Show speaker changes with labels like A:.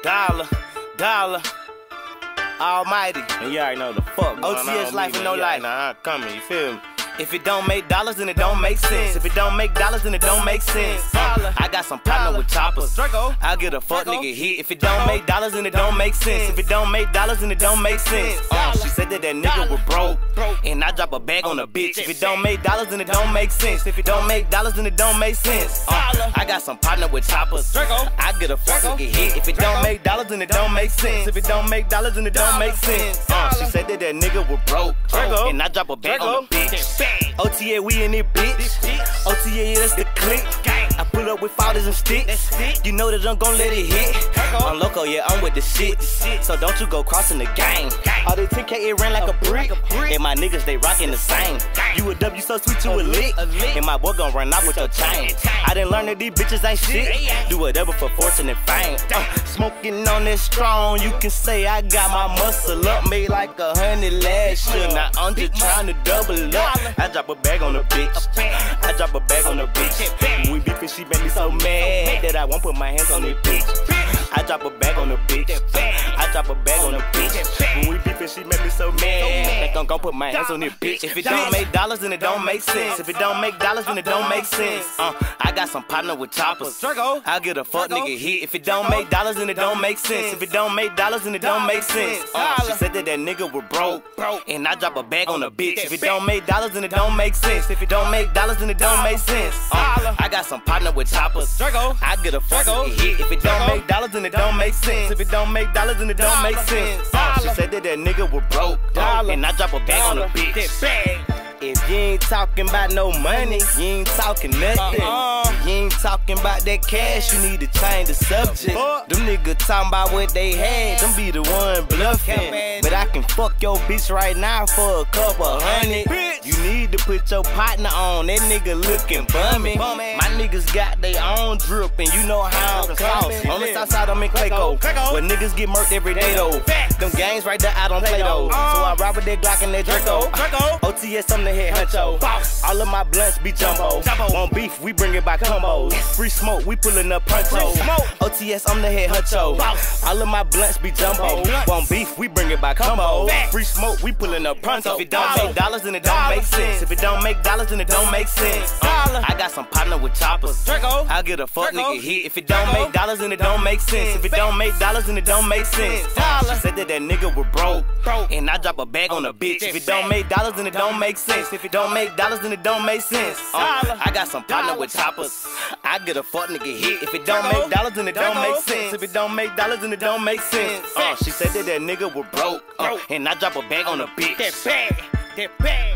A: Dollar, Almighty. And you already know the fuck. OTS life and no life. Nah, I'm coming, you feel me? If it don't make dollars, then it don't make sense. If it don't make dollars, then it don't make sense. I got some partner with choppers. I'll get a fuck nigga hit. If it don't make dollars, then it don't make sense. If it don't make dollars, then it don't make sense. She said that nigga was broke, and I drop a bag on a bitch. If it don't make dollars, then it don't make sense. If it don't make dollars, then it don't make sense. I got some partner with choppers. I get a fuck nigga hit. If it don't make dollars, then it don't make sense. If it don't make dollars, then it don't make sense. She said that nigga was broke, and I drop a bag on a bitch. OTA, we in it, bitch. OTA, yeah, that's the click. I pull up with fathers and sticks. You know that I'm gon' let it hit. I'm loco, yeah, I'm with the shit. So don't you go crossing the game. All the 10K, it ran like a brick. And my niggas, they rockin' the same. You a W so sweet, you a lick. And my boy gon' run out with your chain. I done learn that these bitches ain't shit. Do whatever for fortune and fame. Smoking on that strong, you can say I got my muscle up. Made like 100 last year. Now I'm just trying to double up. I drop a bag on a bitch. I drop a bag on a bitch. When we beefin', she made me so mad that I won't put my hands on it, bitch. I drop a bag on a bitch. I drop a bag on a bitch. When we beefin', she made me so mad that I'm gon' put my hands on it, bitch. If it don't make dollars, then it don't make sense. If it don't make dollars, then it don't make sense. I got some partner with choppers. I'll get a fuck nigga hit. If it don't make dollars, then it don't make sense. If it don't make dollars, then it don't make sense. She said that nigga was broke, and I drop a bag on a bitch. If it don't make dollars, then it don't make sense. If it don't make dollars, then it don't make sense. I got some partner with choppers. I get a fuck nigga hit. If it don't make dollars, then it don't make sense. If it don't make dollars, then it don't make sense. She said that nigga was broke, and I drop a bag on a bitch. If you ain't talking about no money, you ain't talking nothing. You ain't talking about that cash, you need to change the subject. Them niggas talking about what they had, them be the one bluffing. But I can fuck your bitch right now for a couple hundred. You need to put your partner on, that nigga looking bummy. My niggas got their own drip, and you know how I'm cost. On the south side, I'm in Clayco, where niggas get murked every day though. Them games right there, I don't play those. So I rob with that Glock and that Draco. OTS, I'm the head huncho. All of my blunts be jumbo. Want beef, we bring it by combos. Free smoke, we pullin' up puncho. OTS, I'm the head huncho. All of my blunts be jumbo. Want beef, we bring it by combos. Free smoke, we pullin' up puncho. If it don't make dollars, then it don't make sense. If it don't make dollars, then it don't make sense. I got some partner with choppers. I'll get a fuck nigga hit. If it don't make dollars, then it don't make sense. If it don't make dollars, then it don't make sense. She said that nigga was broke, and I drop a bag on a bitch. If it don't make dollars, then it don't make sense. If it don't make dollars, then it don't make sense. I got some partner with choppers. I get a fuck nigga hit. If it don't make dollars, then it don't make sense. If it don't make dollars, then it don't make sense. She said that nigga was broke, and I drop a bag on a bitch. That bag.